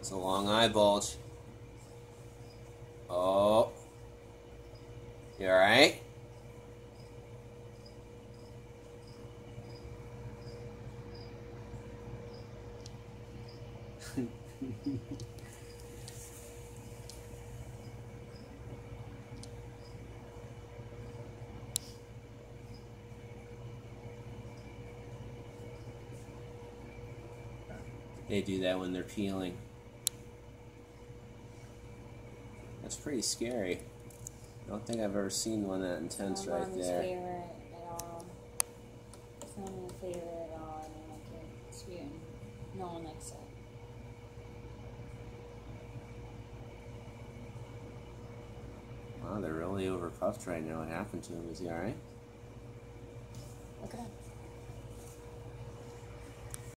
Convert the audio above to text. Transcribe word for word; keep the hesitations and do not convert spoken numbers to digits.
It's a long eye bulge. Oh. You alright? They do that when they're peeling. That's pretty scary. I don't think I've ever seen one that intense My right mom's there. favorite at all. It's not my favorite at all. I don't like it. Sputin. No one likes it. Wow, they're really overpuffed right now. What happened to him? Is he alright? Look at him.